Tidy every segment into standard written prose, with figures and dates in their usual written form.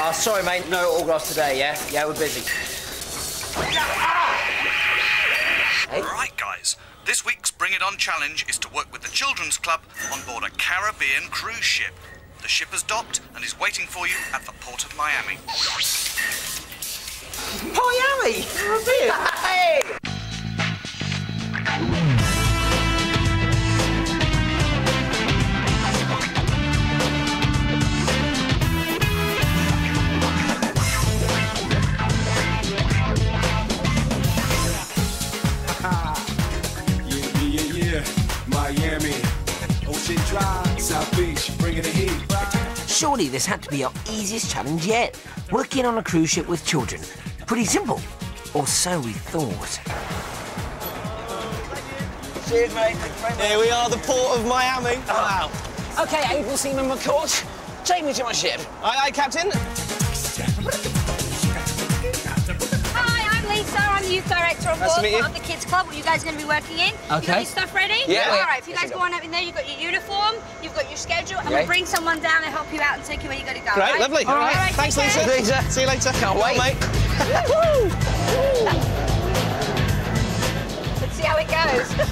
Oh, sorry, mate. No autographs today, yeah? Yeah, we're busy. Hey. Right, guys. This week's Bring It On challenge is to work with the Children's Club on board a Caribbean cruise ship. The ship has docked and is waiting for you at the port of Miami. Miami! Hey! Miami, Ocean Drive, South Beach, bringing the heat. Surely this had to be our easiest challenge yet. Working on a cruise ship with children. Pretty simple. Or so we thought. Cheers, mate. Here we are, the port of Miami. Wow. OK, able seaman McCourt, take me to my ship. Aye, Captain. Hi, I'm Lisa. I'm the youth director on Nice to board meet you. of the kids club. What you guys are going to be working in? OK. You got your stuff ready? Yeah. All right, if you guys go on up in there, you've got your uniform, you've got your schedule, and we'll bring someone down to help you out and take you where you got to go. Great, right? lovely. All right, thanks, take care. Lisa. See you later. Can't wait. mate. Let's see how it goes.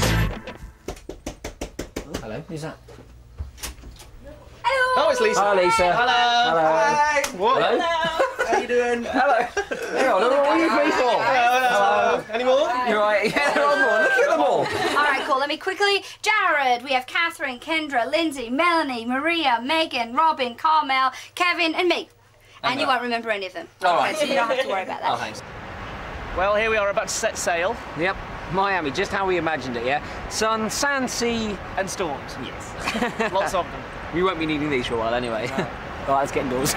Hello, who's that? Hello. Oh, it's Lisa. Hi, Lisa. Hello. Hello. Hi. What? Hello. How you doing? Hello. Hang on, what are you free for? Hello. Any more? You're right. Yeah, there are more. Look at them all. All right, cool. Let me quickly. Jared, we have Catherine, Kendra, Lindsay, Melanie, Maria, Megan, Robin, Carmel, Kevin, and me. And you won't remember any of them. All right. Okay, so you don't have to worry about that. Oh, thanks. Well, here we are about to set sail. Yep. Miami, just how we imagined it, yeah? Sun, sand, sea... And storms. Yes. Lots of them. We won't be needing these for a while anyway. No. All right, let's get indoors.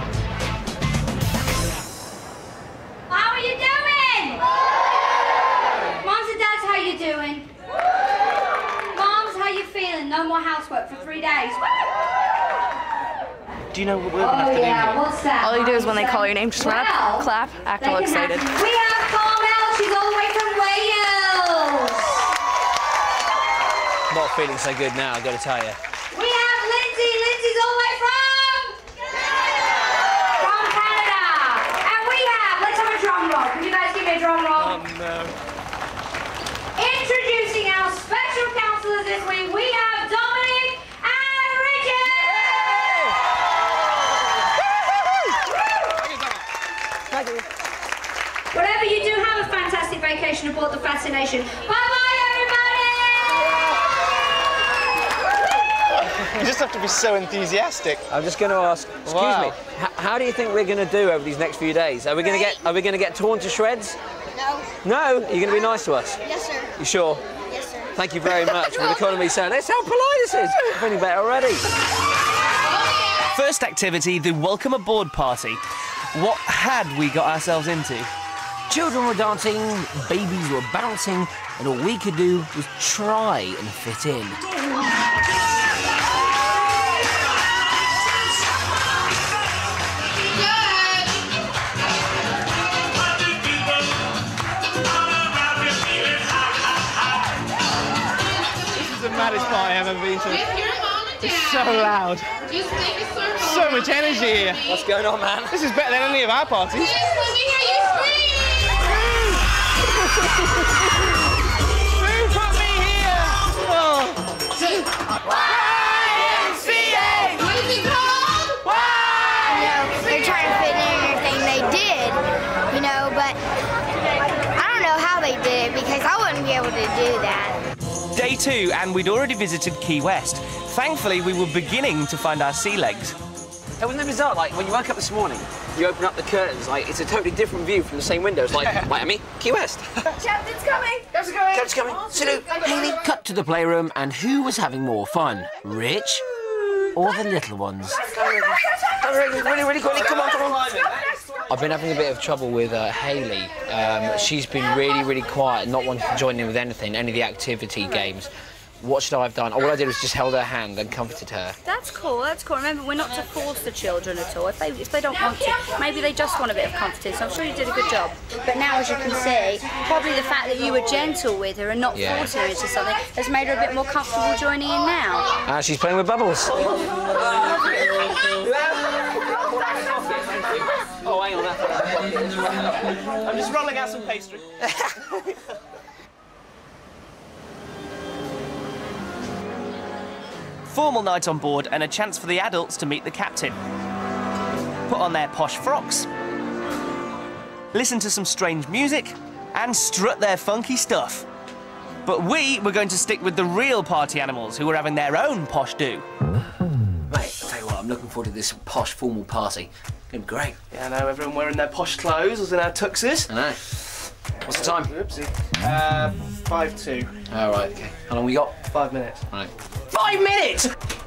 How are you doing? Moms and dads, how you doing? Moms, how you feeling? No more housework for 3 days. Do you know what we're going to have to do here? What's that? All you do is when they call your name, just run up, clap, act all excited. We have Carmel. She's all the way from Wales. Not feeling so good now, I've got to tell you. We have Lindsay. Lindsay's all the way from Canada. And we have, let's have a drum roll. Could you guys give me a drum roll? No. Introducing our special counselors this week, we have Dominic and Richard. Thank you. Whatever you do, have a fantastic vacation aboard the Fascination. Bye-bye, everybody! You just have to be so enthusiastic. I'm just going to ask, excuse me, how do you think we're going to do over these next few days? Are we going to get torn to shreds? No. No? Are you going to be nice to us? Yes, sir. You sure? Yes, sir. Thank you very much for the economy saying, that's how polite this is. I'm feeling better already. First activity, the welcome aboard party. What had we got ourselves into? Children were dancing, babies were bouncing, and all we could do was try and fit in. This is the maddest party I've ever been to. It's so loud. So much energy here. What's going on, man? This is better than any of our parties. Who put me here? Oh. YMCA! What is it called? They're trying to fit in everything they did, you know, but I don't know how they did it because I wouldn't be able to do that. Day 2, and we'd already visited Key West. Thankfully, we were beginning to find our sea legs. It wasn't it bizarre, like, when you woke up this morning, you open up the curtains, like, it's a totally different view from the same windows, like, Miami, Key West. Captain's coming. Captain's coming. Salute. Hayley cut to the playroom, and who was having more fun? Rich or the little ones? Really quickly, come on. I've been having a bit of trouble with Hayley. She's been really quiet, not wanting to join in with anything, any of the activity games. what should I have done? All I did was just held her hand and comforted her. That's cool, that's cool. Remember, we're not to force the children at all. If they don't want to, maybe they just want a bit of comforting, so I'm sure you did a good job. But now, as you can see, probably the fact that you were gentle with her and not forcing her into something has made her a bit more comfortable joining in now. She's playing with bubbles. Oh, hang on, I'm just rolling out some pastry. Formal night on board and a chance for the adults to meet the captain. Put on their posh frocks, listen to some strange music, and strut their funky stuff. But we were going to stick with the real party animals who were having their own posh do. Mate, I'll tell you what, I'm looking forward to this posh formal party. It's going to be great. Yeah, I know, everyone wearing their posh clothes, us in our tuxes. I know. What's the time? Oopsie. 5:02. Oh, right, okay. How long we got? 5 minutes. Right. 5 minutes!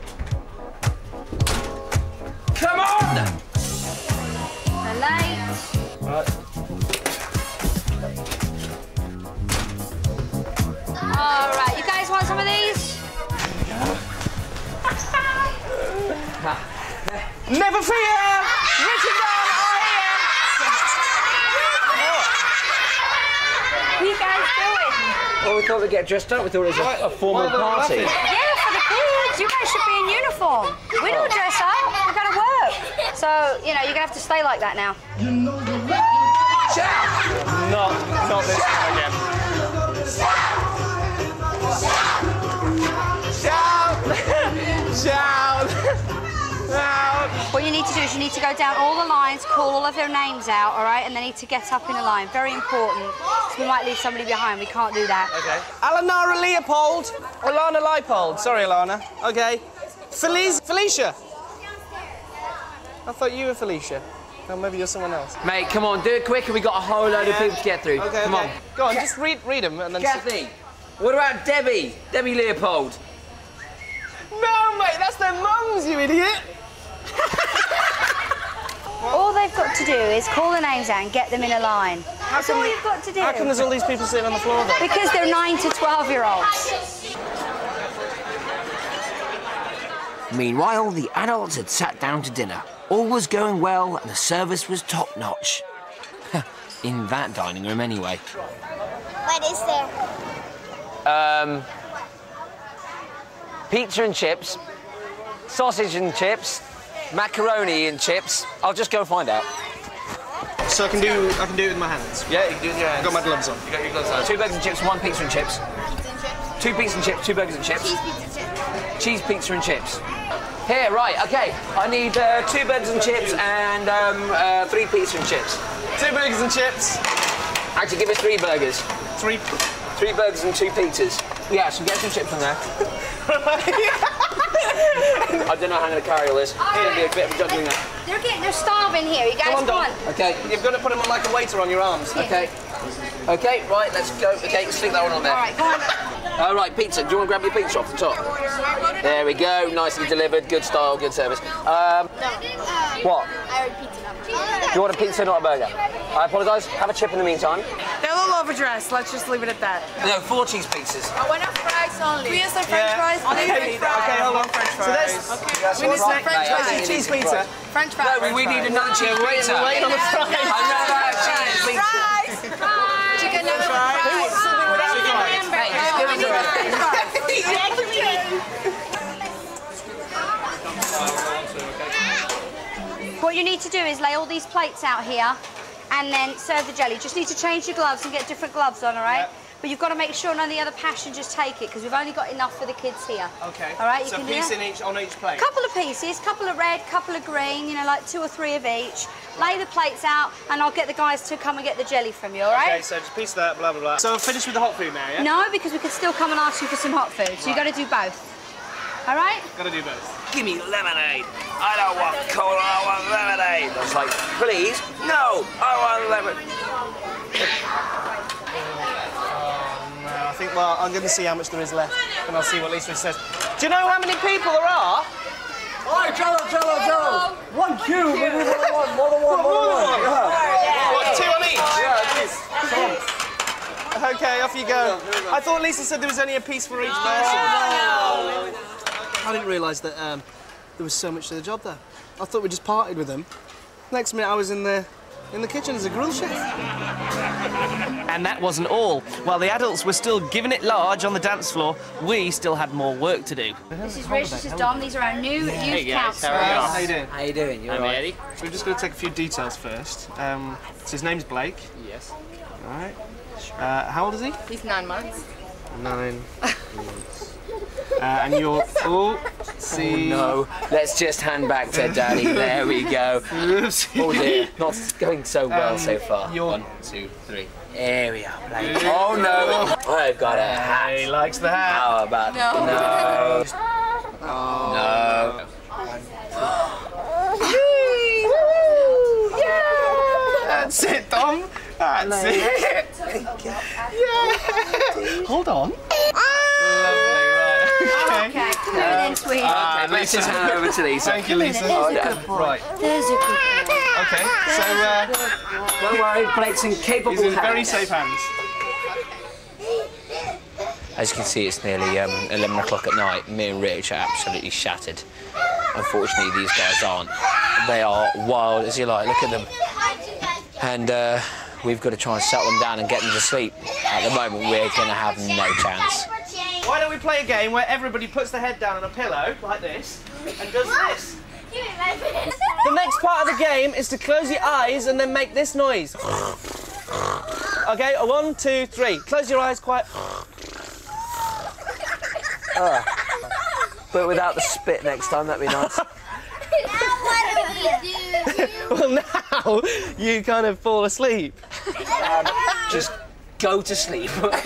Come on! They're late. Right. All right, you guys want some of these? Never fear! Written down, I am! What are you guys doing? Well, we thought we'd get dressed up. We thought it was a formal party. Yeah, for the kids. You guys should be in uniform. We don't dress up. We've got to work. So, you know, you're going to have to stay like that now. Not this time again. Shout! What you need to do is you need to go down all the lines, call all of their names out, all right? And they need to get up in a line. Very important. So we might leave somebody behind. We can't do that. Okay. Alanara Leopold. Alana Leipold. Sorry, Alana. Okay. Felicia. I thought you were Felicia. Oh, maybe you're someone else. Mate, come on, do it quicker. We got a whole load of people to get through. Okay, come on. Go on, just read them and then... Kathy, what about Debbie? Debbie Leopold. No, mate, that's their mums, you idiot! All they've got to do is call the names out and get them in a line. That's all you've got to do. How come there's all these people sitting on the floor then? Because they're 9 to 12-year-olds. Meanwhile, the adults had sat down to dinner. All was going well and the service was top-notch. In that dining room, anyway. What is there? Pizza and chips, sausage and chips, macaroni and chips. I'll just go and find out. So I can do it with my hands? Yeah, you can do it with your hands. I've got my gloves on. You got your gloves on. 2 burgers and chips, 1 pizza and chips. 2 pizza and chips, 2 burgers and chips. Cheese pizza and chips. Here, right, okay. I need 2 burgers and chips and 3 pizza and chips. 2 burgers and chips. Actually, give us 3 burgers. 3 burgers and 2 pizzas. Yeah, so get some chips from there. I don't know how I'm going to carry all this. It's going to be a bit of a juggling act. They're starving here. You guys, come on. Okay. You've got to put them on like a waiter on your arms. Yeah. Okay. Okay, right, let's go. Okay, stick that one on there. All right, go on. All right, pizza. Do you want to grab your pizza off the top? There we go. Nicely delivered. Good style, good service. What? I ordered pizza, not a burger. You want a pizza, not a burger? I apologise. Have a chip in the meantime. They're a little overdressed. Let's just leave it at that. No, 4 cheese pizzas. I want fries only. We have some French fries. Okay, hold on. French So fries. we need some French fries. cheese pizza. French fries. No, we need another cheese pizza. We're waiting on the fries. I know that cheese pizza. Chicken nuggets fries. Hey, just give us a rest. What you need to do is lay all these plates out here and then serve the jelly. Just need to change your gloves and get different gloves on, all right? Yep. But you've got to make sure none of the other passengers take it because we've only got enough for the kids here. Okay. All right, you so can a do piece that? on each plate? Couple of pieces, couple of red, couple of green, you know, like 2 or 3 of each. Lay the plates out and I'll get the guys to come and get the jelly from you, all right? Okay, so just a piece of that, blah, blah, blah. So I've finished with the hot food now, yeah? No, because we could still come and ask you for some hot food, so you've got to do both. All right? Got to do both. Give me lemonade. I don't want cola, I want lemonade. I was like, please? No, I want lemon. I think, well, I'm going to see how much there is left, and I'll see what Lisa says. Do you know how many people there are? All right, Jello. 1 cube, more than one. What, 2 on each? Yeah, it is. OK, off you go. I thought Lisa said there was only a piece for each person. I didn't realise that there was so much to the job there. I thought we just partied with them. Next minute I was in the kitchen as a grill chef. And that wasn't all. While the adults were still giving it large on the dance floor, we still had more work to do. This is Rich, this is Dom, these are our new youth councillors. How you doing? How you doing? You I'm alright? Eddie. So we've just got to take a few details first. So his name's Blake. Yes. All right. How old is he? He's 9 months. 9 months. And you're... Oh, see... Oh, no. Let's just hand back to Daddy. There we go. Oh dear. Not going so well so far. 1, 2, 3. There we are, Blake. Oh no. I've got a hat. He likes the hat. How about... No. No. No. That's it, Dom. That's it. Yeah. Hold on. Lovely, right. Okay, come here then, sweetie. Okay, let's just hand over to Lisa. Thank you, Lisa. There's a good boy. Right. There's a good boy. Okay, so Don't worry, Blake's in capable he's in hands. very safe hands. As you can see, it's nearly 11 o'clock at night. Me and Rich are absolutely shattered. Unfortunately, these guys aren't. They are wild as you like. Look at them. And we've got to try and settle them down and get them to sleep. At the moment, we're going to have no chance. Why don't we play a game where everybody puts their head down on a pillow, like this, and does this? The next part of the game is to close your eyes and then make this noise. OK, 1, 2, 3. Close your eyes quiet. But without the spit next time, that'd be nice. Well, now you kind of fall asleep. Just go to sleep. We're not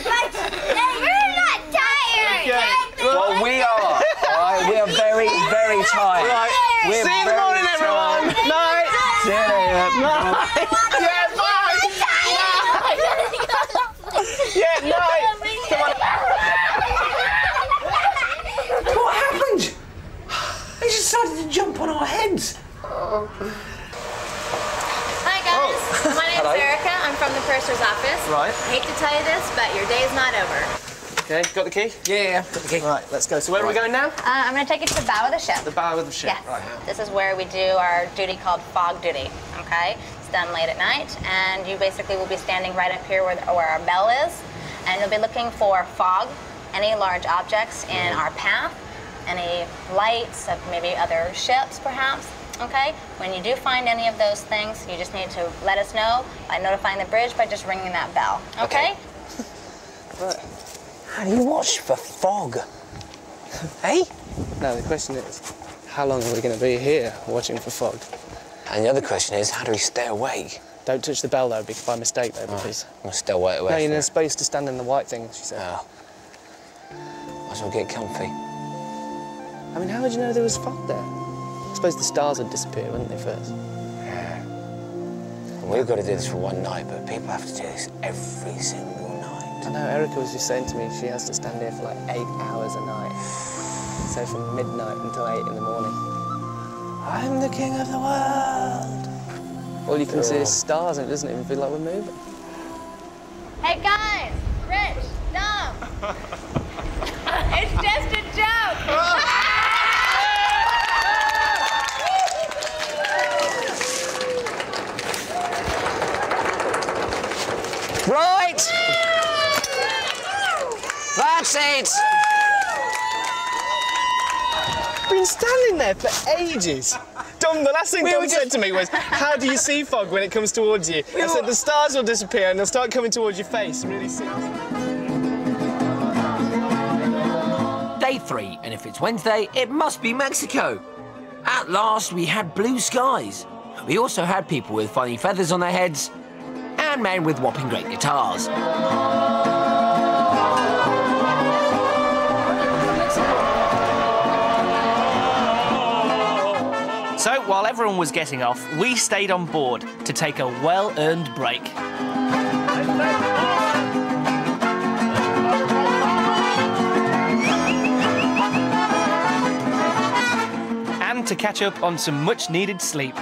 tired. Okay. Well, we are. Right, we are very, very tired. Right. We're See you in the morning, very everyone. tired. Night. See you later. Night. Yeah, bye. Yeah, night. Come on. What happened? They just decided to jump on our heads. Hi guys, my name's Hello. Erica. I'm from the purser's office. Right. I hate to tell you this, but your day's not over. Okay, got the key? Yeah, got the key. Right, let's go. So where are we going now? I'm going to take you to the bow of the ship. The bow of the ship. Yes. Right. This is where we do our duty called fog duty. Okay, it's done late at night, and you basically will be standing right up here where our bell is, and you'll be looking for fog, any large objects in our path, any lights of maybe other ships, perhaps. Okay, when you do find any of those things, you just need to let us know by notifying the bridge by just ringing that bell. Okay? Right. How do you watch for fog? Hey? No, the question is, how long are we going to be here watching for fog? And the other question is, how do we stay awake? Don't touch the bell, though, by mistake, though, because... I'm going to stay away No, you need a space to stand in the white thing, she said. Oh. Might as well get comfy. I mean, how would you know there was fog there? I suppose the stars would disappear, wouldn't they, first? Yeah. And we've got to do this for one night, but people have to do this every single night. I know, Erica was just saying to me she has to stand here for like 8 hours a night. So from midnight until 8 in the morning. I'm the king of the world. All you can see is stars and it doesn't even feel like we're moving. Hey guys, Rich, Dom. It's just a joke. Right! That's it! Been standing there for ages. Dom, the last thing Dom said to me was, how do you see fog when it comes towards you? I said, the stars will disappear and they'll start coming towards your face. Really serious. Day 3, and if it's Wednesday, it must be Mexico. At last, we had blue skies. We also had people with funny feathers on their heads, and men with whopping great guitars. So, while everyone was getting off, we stayed on board to take a well-earned break. And to catch up on some much-needed sleep.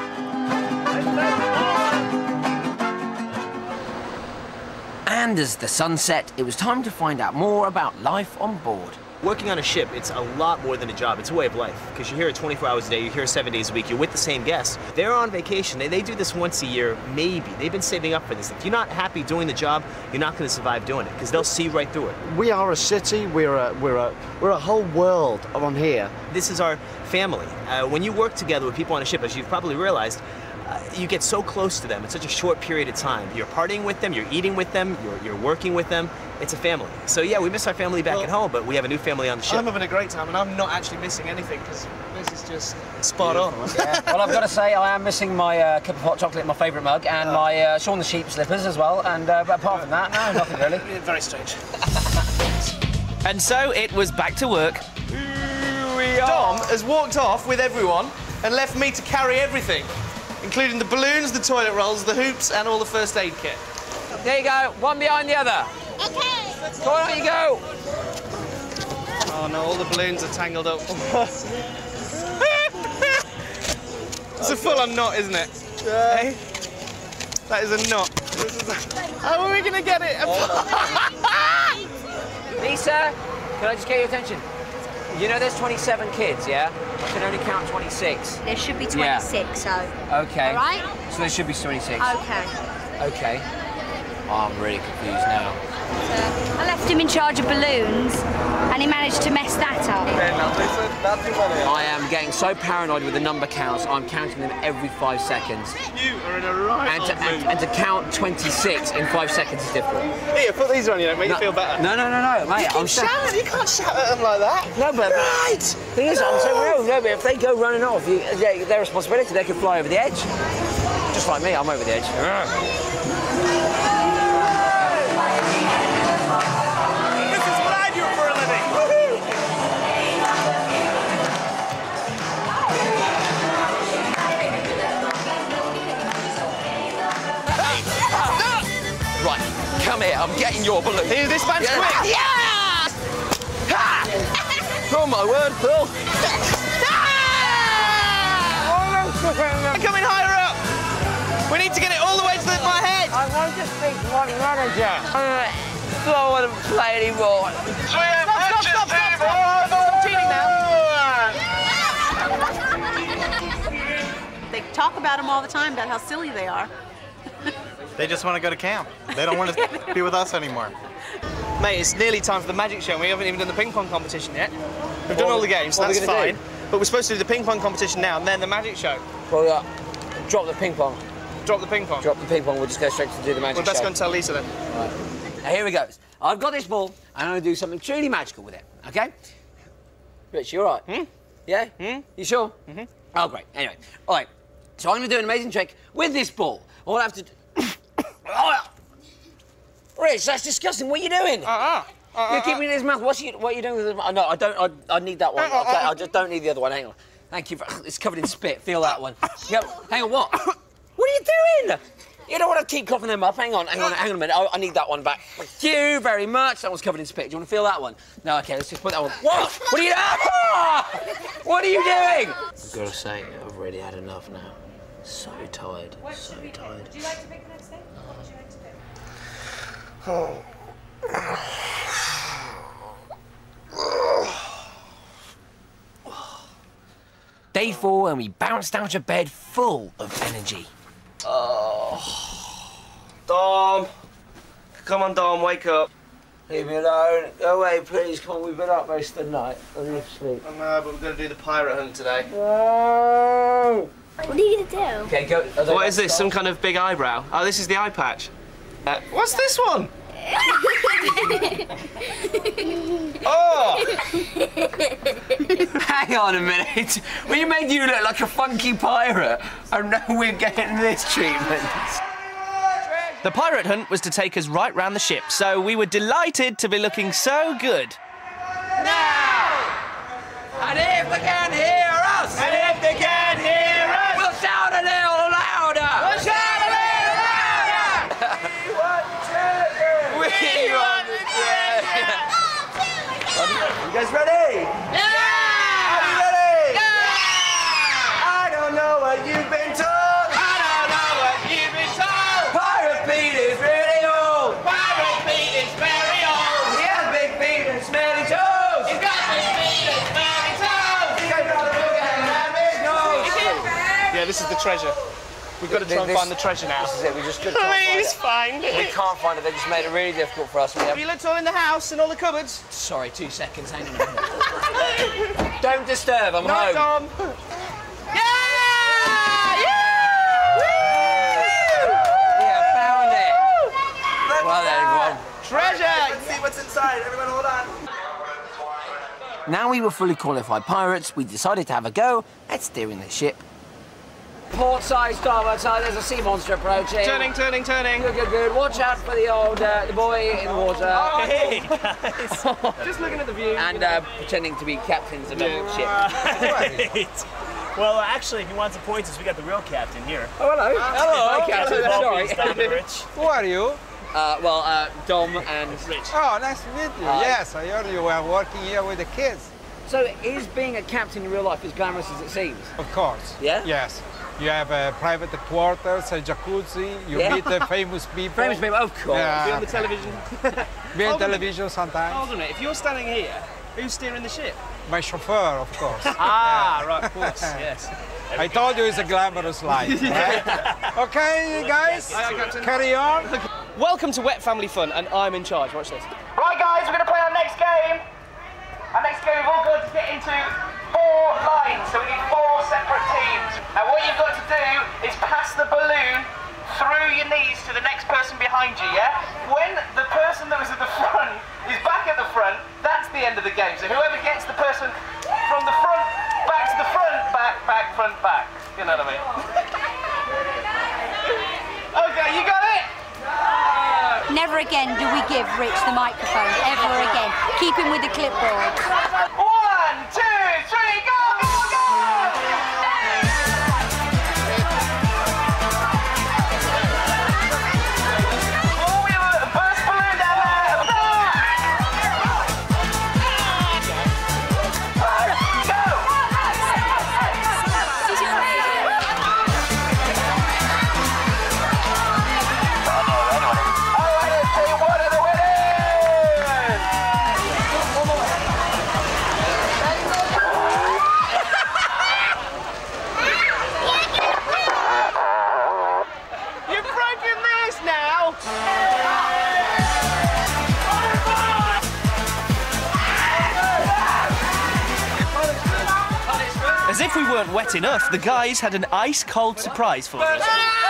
And as the sun set, it was time to find out more about life on board. Working on a ship, it's a lot more than a job. It's a way of life. Because you're here 24 hours a day, you're here 7 days a week, you're with the same guests. They're on vacation. They do this once a year, maybe. They've been saving up for this. If you're not happy doing the job, you're not going to survive doing it, because they'll see right through it. We are a city. We're a whole world on here. This is our family. When you work together with people on a ship, as you've probably realized, you get so close to them in such a short period of time. You're partying with them, you're eating with them, you're working with them. It's a family. So yeah, we miss our family back at home, but we have a new family on the ship. I'm having a great time, and I'm not actually missing anything, because this is just spot on. Yeah. Well, I've got to say, I am missing my cup of hot chocolate in my favourite mug, and my Shaun the Sheep slippers as well, and but apart from that, no, nothing really. Very strange. And so it was back to work. Dom has walked off with everyone and left me to carry everything, including the balloons, the toilet rolls, the hoops, and all the first aid kit. There you go, one behind the other. Okay. Go on, you go. Oh no, all the balloons are tangled up. It's a full-on knot, isn't it? Yeah. Hey? That is a knot. How are we going to get it? Lisa, can I just get your attention? You know there's 27 kids, yeah? I can only count 26. There should be 26, so... Okay. All right? So there should be 26. Okay. Okay. Oh, I'm really confused now. I left him in charge of balloons, and he managed to mess that up. I am getting so paranoid with the number counts, I'm counting them every 5 seconds. You are in a right and to count 26 in 5 seconds is difficult. Here, put these on you, make you feel better. No, mate. You can't shout at them like that. No, but... Right! Thing is, I'm saying, no, but if they go running off, their responsibility, they could fly over the edge. Just like me, I'm over the edge. Right, come here, I'm getting your balloon. Here, this man's quick. Yeah! Ha! Oh my word, Phil. I'm coming higher up. We need to get it all the way to my head. I want to speak to one manager. I don't want to play anymore. Stop cheating now. They talk about them all the time, about how silly they are. They just want to go to camp. They don't want to be with us anymore. Mate, it's nearly time for the magic show. We haven't even done the ping pong competition yet. We've done all the games, so that's fine. But we're supposed to do the ping pong competition now and then the magic show. Well, drop the ping pong. Drop the ping pong? Drop the ping pong, we'll just go straight to do the magic show. We're best going to tell Lisa then. Right. Now here we go. I've got this ball and I'm going to do something truly magical with it, OK? Rich, you all right? Yeah? You sure? Oh, great. Anyway, all right. So I'm going to do an amazing trick with this ball. All I have to do... Rich, that's disgusting. What are you doing? You're keeping it in his mouth. What are you doing with his mouth? No, I don't. I need that one. Okay, I just don't need the other one. Hang on. Thank you. It's covered in spit. Feel that one. Hang on. What? What are you doing? You don't want to keep coughing them up. Hang on a minute. I need that one back. Thank you very much. That one's covered in spit. Do you want to feel that one? No. Okay. Let's just put that one. What? What are you doing? What are you doing? I've got to say, I've really had enough now. So tired. So tired. Would you like to pick the next thing? What would you like to pick? Day 4, and we bounced out of bed full of energy. Dom. Come on, Dom, wake up. Leave me alone. Go away, please. Come on, we've been up most of the night. I need to sleep. I know, but we're going to do the pirate hunt today. No! What are you going to do? Okay, go. What is this? Some kind of big eyebrow? Oh, this is the eye patch. What's this one? Oh! Hang on a minute. We made you look like a funky pirate, and now we're getting this treatment. The pirate hunt was to take us right round the ship, so we were delighted to be looking so good. Now! And if they can hear us! And if they can hear us! We'll shout a little louder! We'll shout a little louder! We want the treasure! You guys ready? Yeah! Are you ready? Yeah! I don't know what you've been told. I don't know what you've been told. Pirate Pete is really old. Pirate Yeah, this is the treasure. We've got to try and find the treasure now. This is it. We just can't find it. We can't find it. They just made it really difficult for us. Have you looked all in the house and all the cupboards? Sorry, 2 seconds. Hang on a minute. Don't disturb. I'm home. Dom. Yeah! Yeah, found it. Well, there you go. Treasure! Let's see what's inside. Everyone hold on. Now we were fully qualified pirates, we decided to have a go at steering the ship. Port side, starboard side, there's a sea monster approaching. Turning. Good. Watch out for the old, the boy in the water. Oh, hey, guys. Just looking at the view. And pretending to be captains of the ship. Right. Well, actually, if you want some pointers, we got the real captain here. Oh, hello. Hello, Captain. Sorry. Who are you? Dom and Rich. Oh, nice to meet you. Yes, I heard you were working here with the kids. So, is being a captain in real life as glamorous as it seems? Of course. Yeah? Yes. You have private quarters, a jacuzzi, you meet famous people. Famous people, of course. Yeah. Be on the television. Be on television sometimes. Hold on a minute. If you're standing here, who's steering the ship? My chauffeur, of course. Right, of course, yes. I told you it's a glamorous life, right? Okay, guys, carry on. Welcome to Wet Family Fun, and I'm in charge. Watch this. Right, guys, we're going to play our next game. Our next game, we've all got to get into 4 lines, so we need 4 separate teams. Now, what you've got to do is pass the balloon through your knees to the next person behind you, yeah? When the person that was at the front is back at the front, that's the end of the game. So whoever gets the person from the front, back to the front, back, front, back. You know what I mean? Okay, you got it? Never again do we give Rich the microphone, ever again. Keep him with the clipboard. 1, 2, 3, go! As if we weren't wet enough, the guys had an ice-cold surprise for us.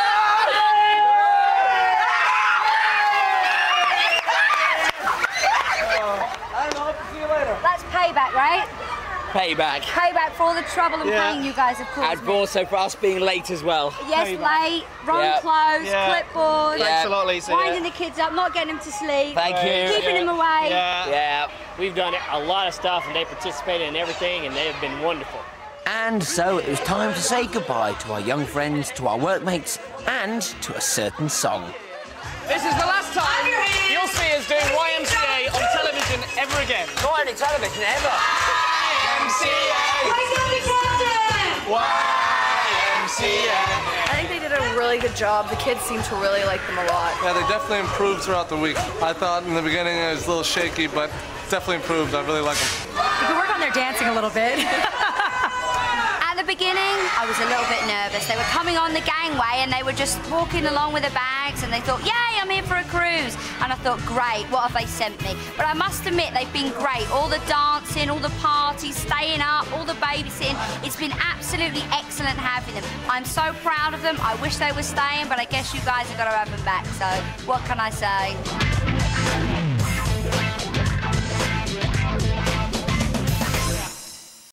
That's payback, right? Payback. Payback for all the trouble and pain you guys have caused And also for us being late as well. Yes, late, wrong clothes, clipboard. Thanks a lot, Lisa. Winding the kids up, not getting them to sleep. Thank you. Keeping them away. Yeah. We've done a lot of stuff, and they participated in everything, and they have been wonderful. And so it was time to say goodbye to our young friends, to our workmates, and to a certain song. This is the last time you'll see us doing YMCA on television ever again. Not only television, ever. YMCA. I think they did a really good job. The kids seem to really like them a lot. Yeah, they definitely improved throughout the week. I thought in the beginning it was a little shaky, but definitely improved. I really like them. You can work on their dancing a little bit. At the beginning, I was a little bit nervous. They were coming on the gangway and they were just walking along with their bags and they thought, yay, I'm here for a cruise. And I thought, great, what have they sent me? But I must admit, they've been great. All the dancing, all the parties, staying up, all the babysitting. It's been absolutely excellent having them. I'm so proud of them. I wish they were staying, but I guess you guys have got to have them back. So what can I say?